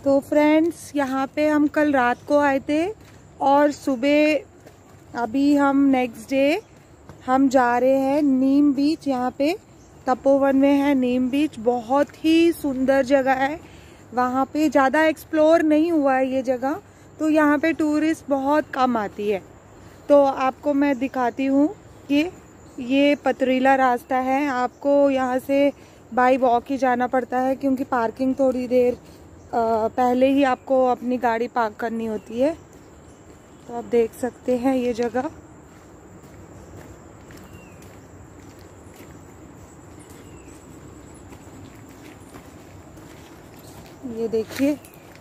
तो फ्रेंड्स, यहाँ पे हम कल रात को आए थे और सुबह अभी हम नेक्स्ट डे हम जा रहे हैं नीम बीच। यहाँ पे तपोवन में है नीम बीच, बहुत ही सुंदर जगह है। वहाँ पे ज़्यादा एक्सप्लोर नहीं हुआ है ये जगह, तो यहाँ पे टूरिस्ट बहुत कम आती है। तो आपको मैं दिखाती हूँ कि ये पथरीला रास्ता है, आपको यहाँ से बाई वॉक ही जाना पड़ता है क्योंकि पार्किंग थोड़ी देर पहले ही आपको अपनी गाड़ी पार्क करनी होती है। तो आप देख सकते हैं ये जगह। ये देखिए,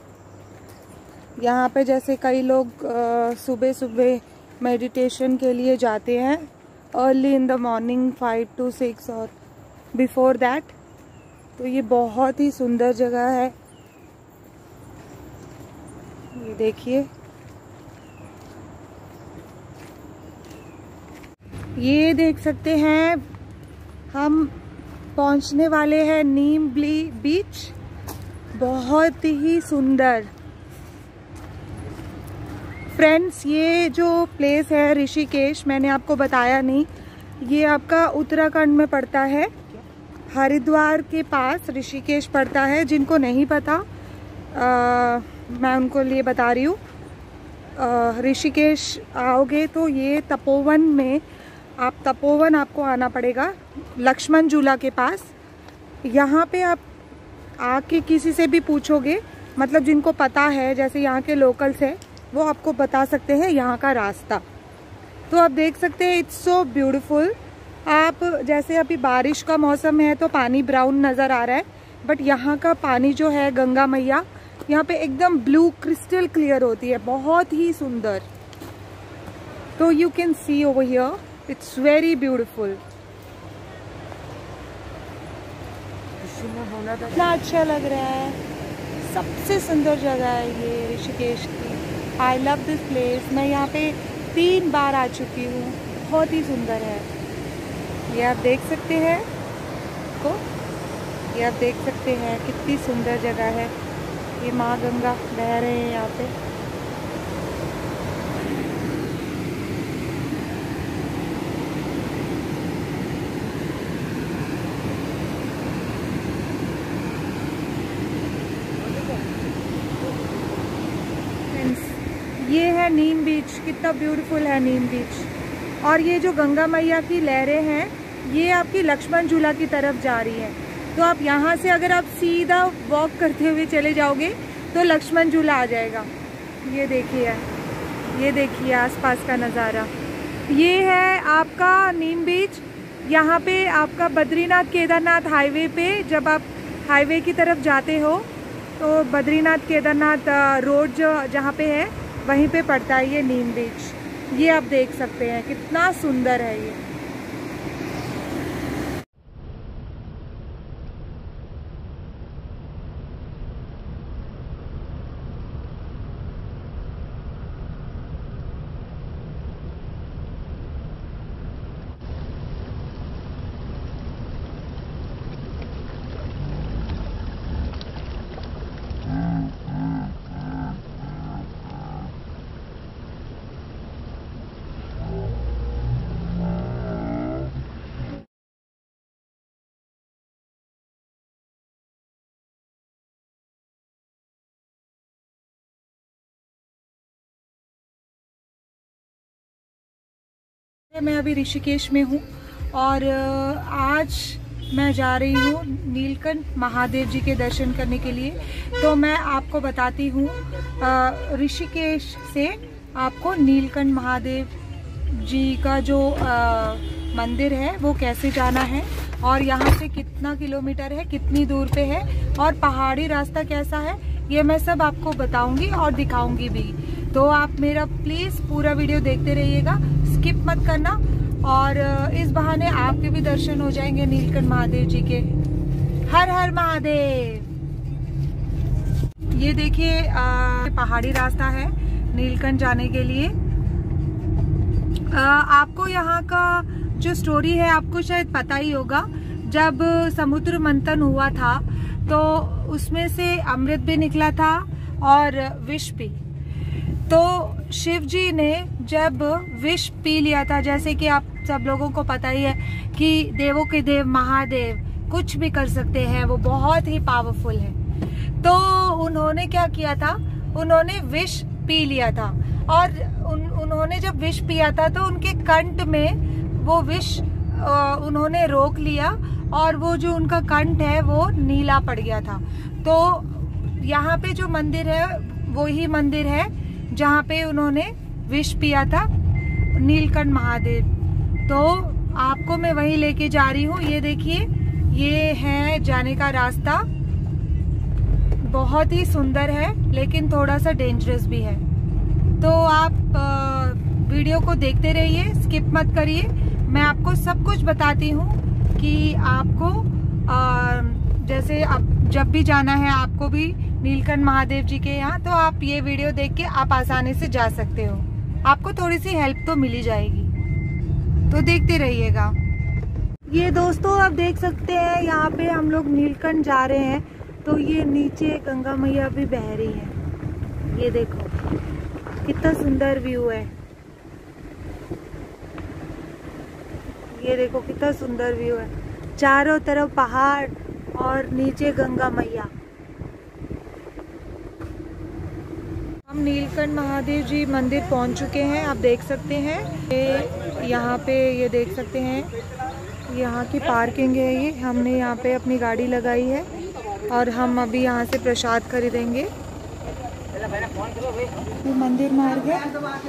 यहाँ पे जैसे कई लोग सुबह सुबह मेडिटेशन के लिए जाते हैं early in the morning 5 to 6 और बिफोर दैट। तो ये बहुत ही सुंदर जगह है। ये देखिए, ये देख सकते हैं हम पहुंचने वाले हैं नीम बीच। बहुत ही सुंदर। फ्रेंड्स, ये जो प्लेस है ऋषिकेश, मैंने आपको बताया नहीं, ये आपका उत्तराखंड में पड़ता है। हरिद्वार के पास ऋषिकेश पड़ता है। जिनको नहीं पता मैं उनको लिए बता रही हूँ। ऋषिकेश आओगे तो ये तपोवन में तपोवन आपको आना पड़ेगा, लक्ष्मण झूला के पास। यहाँ पे आप आके किसी से भी पूछोगे, मतलब जिनको पता है, जैसे यहाँ के लोकल्स है, वो आपको बता सकते हैं यहाँ का रास्ता। तो आप देख सकते हैं, इट्स सो ब्यूटीफुल। आप जैसे अभी बारिश का मौसम है तो पानी ब्राउन नज़र आ रहा है, बट यहाँ का पानी जो है गंगा मैया यहाँ पे एकदम ब्लू क्रिस्टल क्लियर होती है, बहुत ही सुंदर। तो you can see over here, it's very beautiful. इतना अच्छा लग रहा है, सबसे सुंदर जगह है ये ऋषिकेश की। I love this place. मैं यहाँ पे 3 बार आ चुकी हूँ, बहुत ही सुंदर है। ये आप देख सकते हैं ये आप देख सकते हैं कितनी सुंदर जगह है। ये माँ गंगा बह रहे हैं यहाँ पे। ये है नीम बीच, कितना ब्यूटीफुल है नीम बीच। और ये जो गंगा मैया की लहरें हैं, ये आपकी लक्ष्मण झूला की तरफ जा रही है। तो आप यहाँ से अगर आप सीधा वॉक करते हुए चले जाओगे तो लक्ष्मण झूला आ जाएगा। ये देखिए आसपास का नज़ारा। ये है आपका नीम बीच। यहाँ पे आपका बद्रीनाथ केदारनाथ हाईवे पे, जब आप हाईवे की तरफ जाते हो तो बद्रीनाथ केदारनाथ रोड जहाँ पे है वहीं पे पड़ता है ये नीम बीच। ये आप देख सकते हैं कितना सुंदर है ये। मैं अभी ऋषिकेश में हूँ और आज मैं जा रही हूँ नीलकंठ महादेव जी के दर्शन करने के लिए। तो मैं आपको बताती हूँ ऋषिकेश से आपको नीलकंठ महादेव जी का जो मंदिर है वो कैसे जाना है और यहाँ से कितना किलोमीटर है, कितनी दूर पे है और पहाड़ी रास्ता कैसा है, ये मैं सब आपको बताऊंगी और दिखाऊंगी भी। तो आप मेरा प्लीज़ पूरा वीडियो देखते रहिएगा, स्किप मत करना। और इस बहाने आपके भी दर्शन हो जाएंगे नीलकंठ महादेव जी के। हर हर महादेव। ये देखिए पहाड़ी रास्ता है नीलकंठ जाने के लिए। आपको यहाँ का जो स्टोरी है आपको शायद पता ही होगा। जब समुद्र मंथन हुआ था तो उसमें से अमृत भी निकला था और विष भी। तो शिव जी ने जब विष पी लिया था, जैसे कि आप सब लोगों को पता ही है कि देवों के देव महादेव कुछ भी कर सकते हैं, वो बहुत ही पावरफुल है। तो उन्होंने क्या किया था, उन्होंने विष पी लिया था और उन्होंने जब विष पिया था तो उनके कंठ में वो विष उन्होंने रोक लिया और वो जो उनका कंठ है वो नीला पड़ गया था। तो यहाँ पे जो मंदिर है वो ही मंदिर है जहाँ पे उन्होंने विष पिया था, नीलकंठ महादेव। तो आपको मैं वहीं लेके जा रही हूँ। ये देखिए, ये है जाने का रास्ता, बहुत ही सुंदर है लेकिन थोड़ा सा डेंजरस भी है। तो आप वीडियो को देखते रहिए, स्किप मत करिए। मैं आपको सब कुछ बताती हूँ कि आपको जैसे अब जब भी जाना है आपको भी नीलकंठ महादेव जी के यहाँ, तो आप ये वीडियो देख के आप आसानी से जा सकते हो। आपको थोड़ी सी हेल्प तो मिल ही जाएगी, तो देखते रहिएगा। ये दोस्तों आप देख सकते हैं यहाँ पे हम लोग नीलकंठ जा रहे हैं, तो ये नीचे गंगा मैया भी बह रही है। ये देखो कितना सुंदर व्यू है, ये देखो कितना सुंदर व्यू है, चारों तरफ पहाड़ और नीचे गंगा मैया। हम नीलकंठ महादेव जी मंदिर पहुंच चुके हैं, आप देख सकते हैं। यहाँ पे ये देख सकते हैं, यहाँ की पार्किंग है। ये हमने यहाँ पे अपनी गाड़ी लगाई है और हम अभी यहाँ से प्रसाद खरीदेंगे। ये मंदिर मार्ग है।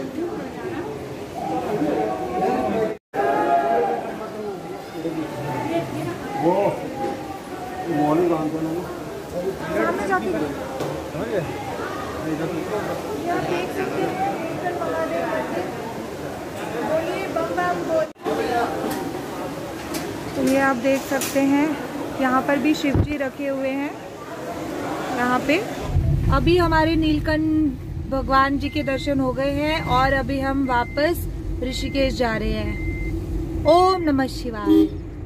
तो ये आप देख सकते हैं, यहाँ पर भी शिव जी रखे हुए हैं। यहाँ पे अभी हमारे नीलकंठ भगवान जी के दर्शन हो गए हैं और अभी हम वापस ऋषिकेश जा रहे हैं। ओम नमः शिवाय।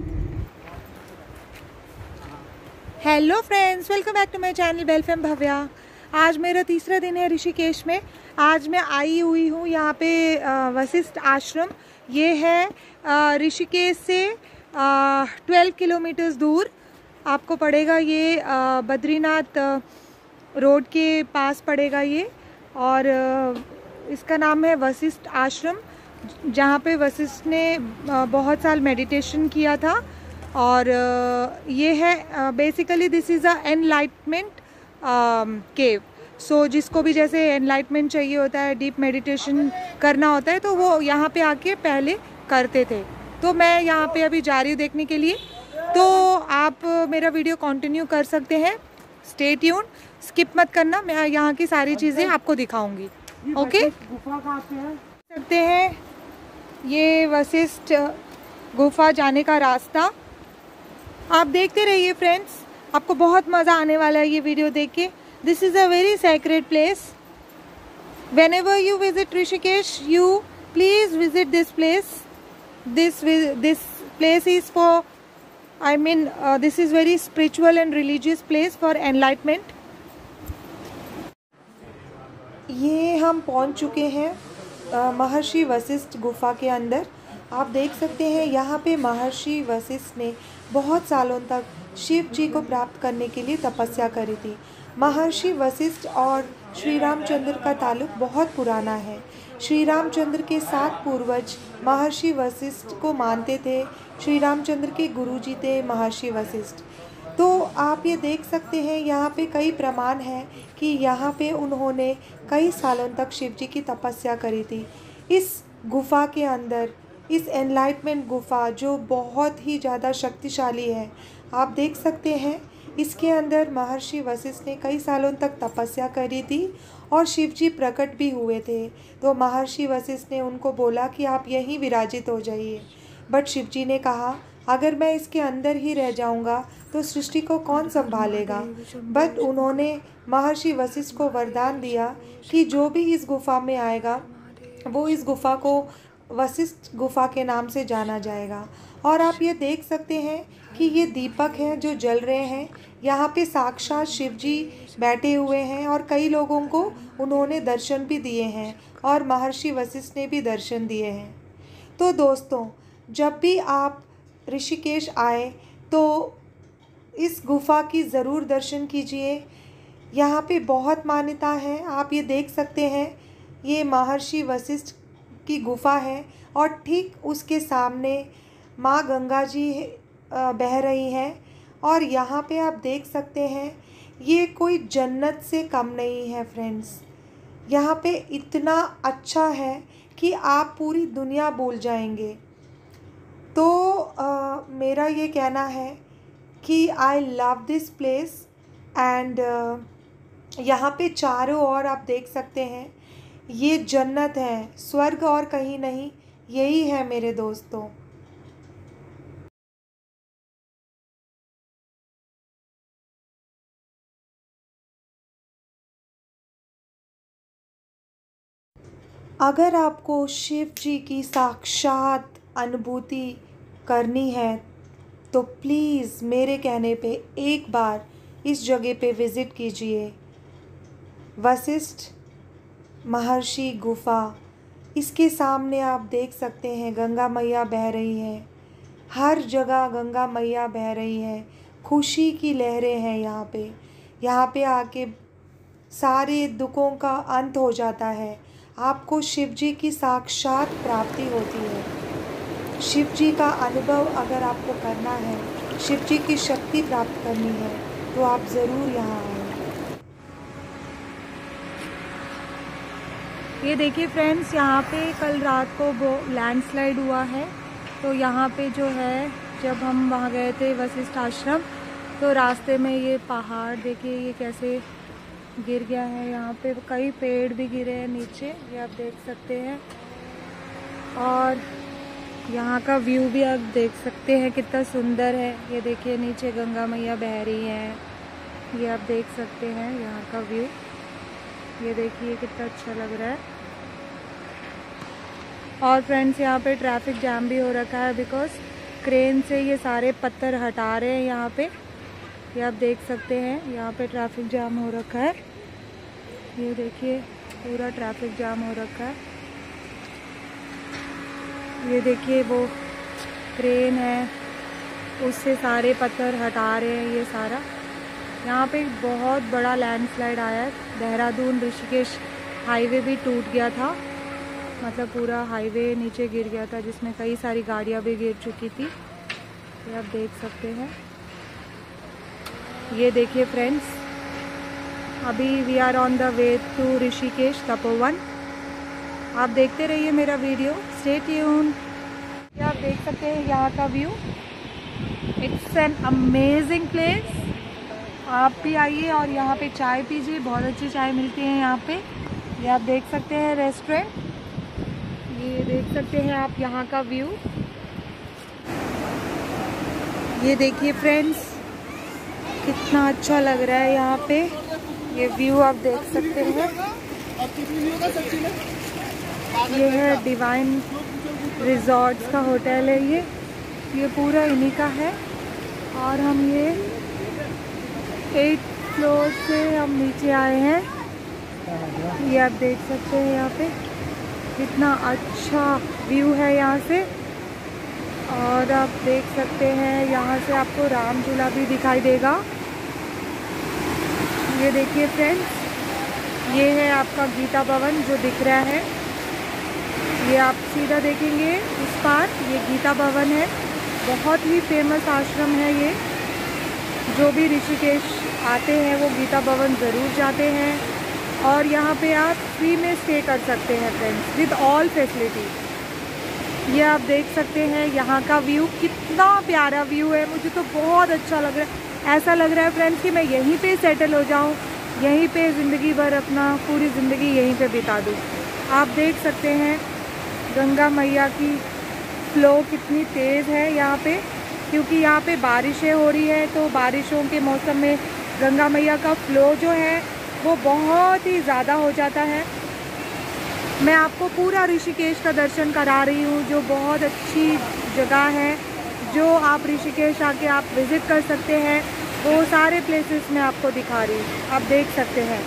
Hello friends, welcome back to my channel बेलफेम भव्या। आज मेरा तीसरा दिन है ऋषिकेश में। आज मैं आई हुई हूँ यहाँ पे वशिष्ठ आश्रम। ये है ऋषिकेश से 12 किलोमीटर दूर आपको पड़ेगा। ये बद्रीनाथ रोड के पास पड़ेगा ये, और इसका नाम है वशिष्ठ आश्रम, जहाँ पे वशिष्ठ ने बहुत साल मेडिटेशन किया था। और ये है basically this is a enlightenment cave. So जिसको भी जैसे एनलाइटमेंट चाहिए होता है, डीप मेडिटेशन करना होता है, तो वो यहाँ पे आके पहले करते थे। तो मैं यहाँ पे अभी जा रही हूँ देखने के लिए। तो आप मेरा वीडियो कंटिन्यू कर सकते हैं, स्टे ट्यून, स्किप मत करना। मैं यहाँ की सारी चीज़ें आपको दिखाऊंगी। ओके, गुफा कहाँ पे है सकते हैं, ये वशिष्ठ गुफा जाने का रास्ता। आप देखते रहिए फ्रेंड्स, आपको बहुत मज़ा आने वाला है ये वीडियो देख के। This is a very sacred place. Whenever you visit Rishikesh, you please visit this place. This place is for, this is very spiritual and religious place for enlightenment. ये हम पहुंच चुके हैं महर्षि वशिष्ठ गुफा के अंदर। आप देख सकते हैं यहाँ पे महर्षि वशिष्ठ ने बहुत सालों तक शिव जी को प्राप्त करने के लिए तपस्या करी थी। महर्षि वशिष्ठ और श्री रामचंद्र का ताल्लुक बहुत पुराना है। श्री रामचंद्र के 7 पूर्वज महर्षि वशिष्ठ को मानते थे। श्री रामचंद्र के गुरुजी थे महर्षि वशिष्ठ। तो आप ये देख सकते हैं यहाँ पे कई प्रमाण हैं कि यहाँ पे उन्होंने कई सालों तक शिव जी की तपस्या करी थी। इस गुफा के अंदर, इस एनलाइटमेंट गुफा जो बहुत ही ज़्यादा शक्तिशाली है, आप देख सकते हैं इसके अंदर महर्षि वशिष्ठ ने कई सालों तक तपस्या करी थी और शिव जी प्रकट भी हुए थे। तो महर्षि वशिष्ठ ने उनको बोला कि आप यहीं विराजित हो जाइए, बट शिव जी ने कहा अगर मैं इसके अंदर ही रह जाऊंगा तो सृष्टि को कौन संभालेगा। बट उन्होंने महर्षि वशिष्ठ को वरदान दिया कि जो भी इस गुफा में आएगा वो इस गुफा को वशिष्ठ गुफा के नाम से जाना जाएगा। और आप ये देख सकते हैं कि ये दीपक हैं जो जल रहे हैं। यहाँ पे साक्षात शिव जी बैठे हुए हैं और कई लोगों को उन्होंने दर्शन भी दिए हैं और महर्षि वशिष्ठ ने भी दर्शन दिए हैं। तो दोस्तों, जब भी आप ऋषिकेश आए तो इस गुफ़ा की ज़रूर दर्शन कीजिए। यहाँ पे बहुत मान्यता है। आप ये देख सकते हैं, ये महर्षि वशिष्ठ की गुफ़ा है और ठीक उसके सामने माँ गंगा जी बह रही हैं। और यहाँ पे आप देख सकते हैं, ये कोई जन्नत से कम नहीं है फ्रेंड्स। यहाँ पे इतना अच्छा है कि आप पूरी दुनिया भूल जाएंगे। तो मेरा ये कहना है कि I love this place and यहाँ पे चारों ओर आप देख सकते हैं, ये जन्नत है, स्वर्ग और कहीं नहीं, यही है मेरे दोस्तों। अगर आपको शिव जी की साक्षात अनुभूति करनी है तो प्लीज़ मेरे कहने पे एक बार इस जगह पे विज़िट कीजिए। वशिष्ठ महर्षि गुफ़ा, इसके सामने आप देख सकते हैं गंगा मैया बह रही हैं। हर जगह गंगा मैया बह रही हैं, खुशी की लहरें हैं यहाँ पे। यहाँ पे आके सारे दुखों का अंत हो जाता है। आपको शिव जी की साक्षात प्राप्ति होती है। शिव जी का अनुभव अगर आपको करना है, शिव जी की शक्ति प्राप्त करनी है, तो आप ज़रूर यहाँ आएँ। ये देखिए फ्रेंड्स, यहाँ पे कल रात को वो लैंडस्लाइड हुआ है। तो यहाँ पे जो है, जब हम वहाँ गए थे वशिष्ठ आश्रम, तो रास्ते में ये पहाड़ देखिए ये कैसे गिर गया है। यहाँ पे कई पेड़ भी गिरे हैं नीचे, ये आप देख सकते हैं। और यहाँ का व्यू भी आप देख सकते हैं कितना सुंदर है। ये देखिए नीचे गंगा मैया बह रही हैं, ये आप देख सकते हैं यहाँ का व्यू। ये देखिए कितना अच्छा लग रहा है। और फ्रेंड्स, यहाँ पे ट्रैफिक जाम भी हो रखा है, बिकॉज क्रेन से ये सारे पत्थर हटा रहे हैं यहाँ पे। ये आप देख सकते हैं, यहाँ पे ट्रैफिक जाम हो रखा है। ये देखिए पूरा ट्रैफिक जाम हो रखा है। ये देखिए वो क्रेन है, उससे सारे पत्थर हटा रहे हैं ये सारा। यहाँ पे बहुत बड़ा लैंडस्लाइड आया है। देहरादून ऋषिकेश हाईवे भी टूट गया था, मतलब पूरा हाईवे नीचे गिर गया था, जिसमें कई सारी गाड़ियाँ भी गिर चुकी थी। ये आप देख सकते हैं। ये देखिए फ्रेंड्स, अभी we are on the way to Rishikesh Tapovan. आप देखते रहिए मेरा वीडियो, स्टे ट्यून। ये आप देख सकते हैं यहाँ का view, it's an amazing place. आप भी आइए और यहाँ पे चाय पीजिए, बहुत अच्छी चाय मिलती है यहाँ पे। ये आप देख सकते हैं रेस्टोरेंट, ये देख सकते हैं आप यहाँ का व्यू। ये देखिए फ्रेंड्स, कितना अच्छा लग रहा है यहाँ पे, ये व्यू आप देख सकते हैं। ये है डिवाइन रिजॉर्ट्स का होटल है, ये पूरा इन्हीं का है। और हम ये 8th फ्लोर से हम नीचे आए हैं। ये आप देख सकते हैं यहाँ पे कितना अच्छा व्यू है यहाँ से। और आप देख सकते हैं यहाँ से आपको राम झूला भी दिखाई देगा। ये देखिए फ्रेंड्स, ये है आपका गीता भवन जो दिख रहा है। ये आप सीधा देखेंगे उस पार, ये गीता भवन है। बहुत ही फेमस आश्रम है ये। जो भी ऋषिकेश आते हैं वो गीता भवन ज़रूर जाते हैं। और यहाँ पे आप फ्री में स्टे कर सकते हैं फ्रेंड्स, विद ऑल फैसिलिटी। ये आप देख सकते हैं यहाँ का व्यू, कितना प्यारा व्यू है। मुझे तो बहुत अच्छा लग रहा है। ऐसा लग रहा है फ्रेंड्स कि मैं यहीं पे सेटल हो जाऊँ, यहीं पे ज़िंदगी भर अपना पूरी ज़िंदगी यहीं पे बिता दूँ। आप देख सकते हैं गंगा मैया की फ्लो कितनी तेज़ है यहाँ पे, क्योंकि यहाँ पे बारिशें हो रही है। तो बारिशों के मौसम में गंगा मैया का फ्लो जो है वो बहुत ही ज़्यादा हो जाता है। मैं आपको पूरा ऋषिकेश का दर्शन करा रही हूँ, जो बहुत अच्छी जगह है, जो आप ऋषिकेश आके आप विज़िट कर सकते हैं, वो सारे प्लेसेस मैं आपको दिखा रही हूँ, आप देख सकते हैं।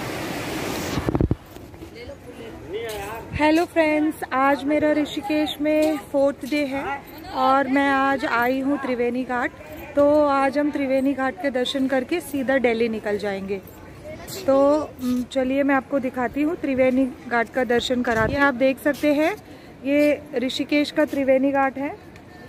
हेलो फ्रेंड्स, आज मेरा ऋषिकेश में 4th डे है और मैं आज आई हूँ त्रिवेणी घाट। तो आज हम त्रिवेणी घाट के दर्शन करके सीधा दिल्ली निकल जाएंगे। तो चलिए मैं आपको दिखाती हूँ, त्रिवेणी घाट का दर्शन कराती हूँ। आप देख सकते हैं ये ऋषिकेश का त्रिवेणी घाट है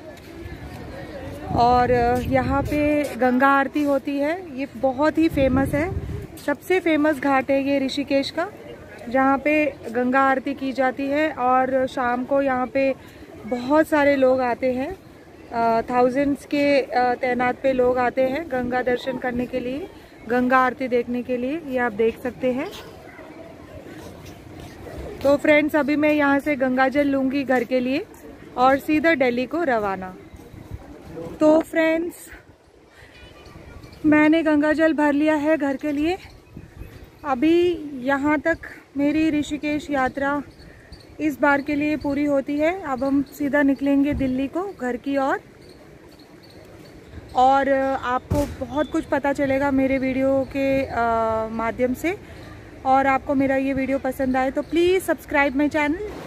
और यहाँ पे गंगा आरती होती है। ये बहुत ही फेमस है, सबसे फेमस घाट है ये ऋषिकेश का, जहाँ पे गंगा आरती की जाती है। और शाम को यहाँ पे बहुत सारे लोग आते हैं, थाउजेंड्स के तैनात पे लोग आते हैं गंगा दर्शन करने के लिए, गंगा आरती देखने के लिए। ये आप देख सकते हैं। तो फ्रेंड्स, अभी मैं यहाँ से गंगा जल लूँगी घर के लिए और सीधा दिल्ली को रवाना। तो फ्रेंड्स, मैंने गंगा जल भर लिया है घर के लिए। अभी यहाँ तक मेरी ऋषिकेश यात्रा इस बार के लिए पूरी होती है। अब हम सीधा निकलेंगे दिल्ली को, घर की ओर। और आपको बहुत कुछ पता चलेगा मेरे वीडियो के माध्यम से। और आपको मेरा ये वीडियो पसंद आए तो प्लीज़ सब्सक्राइब माई चैनल